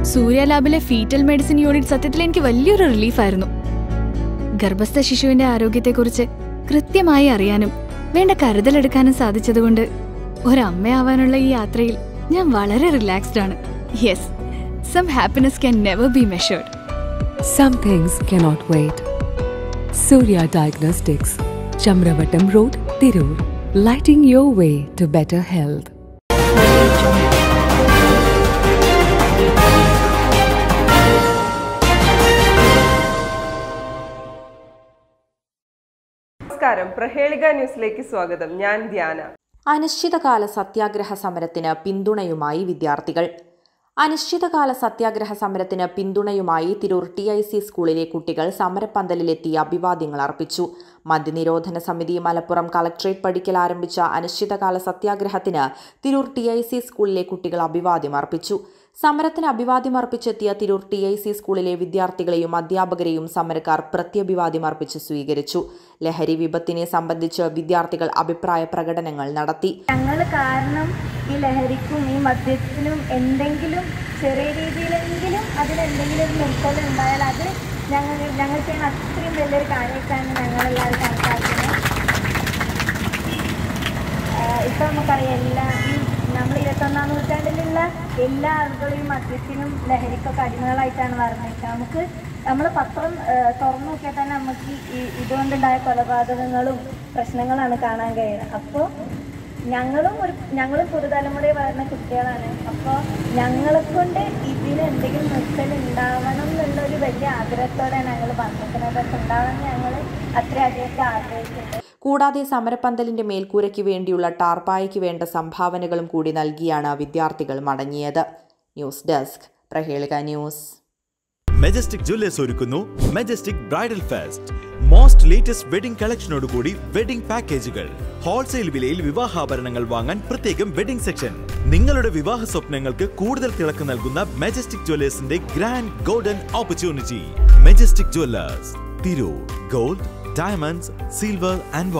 സൂര്യ ലാബിലെ fetal medicine unit സത്യത്തിൽ എനിക്ക് വലിയൊരു റിലീഫായിരുന്നു. ഗർഭസ്ഥ ശിശുവിന്റെ ആരോഗ്യത്തെക്കുറിച്ച് കൃത്യമായി അറിയാനും വേണ്ട കരുതലെടുക്കാനും സാധിച്ചതുകൊണ്ട് ഒരമ്മയാവാനുള്ള ഈ യാത്രയിൽ ഞാൻ വളരെ റിലാക്സ്ഡ് ആണ്. Yes, some happiness can never be measured. Some things cannot wait. Surya Diagnostics, Chamravatam Road, Tirur, lighting your way to better health. നമസ്കാരം, പ്രഹേളിക ന്യൂസിലേക്ക് സ്വാഗതം. ഞാൻ ധ്യാന. അനിശ്ചിതകാല സത്യാഗ്രഹ സമരത്തിന് പിന്തുണയുമായി വിദ്യാർത്ഥികൾ. അനിശ്ചിതകാല സത്യാഗ്രഹ സമരത്തിന് പിന്തുണയുമായി തിരൂർ TIC സ്കൂളിലെ കുട്ടികൾ സമരപ്പന്തലിലെത്തി അഭിവാദ്യങ്ങൾ അർപ്പിച്ചു. മദ്യനിരോധന സമിതി മലപ്പുറം കളക്ട്രേറ്റ് പടിക്കൽ ആരംഭിച്ച അനിശ്ചിതകാല സത്യാഗ്രഹത്തിന് തിരൂർ TIC സ്കൂളിലെ കുട്ടികൾ അഭിവാദ്യം അർപ്പിച്ചു. സമരത്തിന് അഭിവാദ്യം അർപ്പിച്ചെത്തിയ തിരൂർ TIC സ്കൂളിലെ വിദ്യാർത്ഥികളെയും അധ്യാപകരെയും സമരക്കാർ പ്രത്യഭിവാദ്യം അർപ്പിച്ച് സ്വീകരിച്ചു. ലഹരി വിപത്തിനെ സംബന്ധിച്ച് വിദ്യാർത്ഥികൾ അഭിപ്രായ പ്രകടനങ്ങൾ നടത്തി. ഞങ്ങൾ കാരണം ഈ ലഹരിക്കും ഈ മദ്യത്തിനും എന്തെങ്കിലും ചെറിയ രീതിയിലെങ്കിലും അതിനെന്തെങ്കിലും ഒരു നിർത്തലുണ്ടായാൽ അത് ഞങ്ങൾക്ക് അത്രയും വലിയൊരു കാര്യമായിട്ടാണ് ഞങ്ങളെല്ലാവരും കണക്കാക്കുന്നത്. ഇപ്പം നമുക്കറിയാം, നമ്മൾ 21ാം നൂറ്റാണ്ടിലുള്ള എല്ലാ ആളുകളും ഈ മദ്യത്തിനും ലഹരിക്കൊക്കെ അടിമകളായിട്ടാണ് വരുന്നത്. നമ്മൾ പത്രം തുറന്നു നോക്കിയാൽ തന്നെ നമുക്ക് ഇതുകൊണ്ടുണ്ടായ കൊലപാതകങ്ങളും പ്രശ്നങ്ങളാണ് കാണാൻ കഴിയുന്നത്. അപ്പോൾ ഞങ്ങളും പുതുതലമുറയിൽ വളർന്ന കുട്ടികളാണ്. അപ്പോൾ ഞങ്ങളെക്കൊണ്ട് ഇതിന് എന്തെങ്കിലും നിർത്തലുണ്ടാവണം എന്നുള്ളൊരു വലിയ ആഗ്രഹത്തോടെ ഞങ്ങൾ പറഞ്ഞിരിക്കുന്നത്. പക്ഷെ ഉണ്ടാവണം ഞങ്ങൾ അത്രയധികം ആഗ്രഹിക്കുന്നുണ്ട്. കൂടാതെ സമരപ്പന്തലിന്റെ മേൽക്കൂരയ്ക്ക് വേണ്ടിയുള്ള ടാർപ്പായയ്ക്ക് വേണ്ട സംഭാവനകളും കൂടി നൽകിയാണ് വിദ്യാർത്ഥികൾ മടങ്ങിയത്. News desk, Prahelika news. Majestic jewellers ഒരുക്കുന്നു Majestic bridal fest. Most latest wedding കളക്ഷനോടുകൂടി വെഡിംഗ് പാക്കേജുകൾ. ഹോൾസെയിൽ വിലയിൽ വിവാഹാഭരണങ്ങൾ വാങ്ങാൻ പ്രത്യേകം വെഡിംഗ് സെക്ഷൻ. നിങ്ങളുടെ വിവാഹ സ്വപ്നങ്ങൾക്ക് കൂടുതൽ തിളക്കം നൽകുന്ന മെജസ്റ്റിക് ജ്വല്ലേഴ്സിന്റെ grand golden opportunity. Majestic jewellers, Tirur. Gold, diamonds, silver and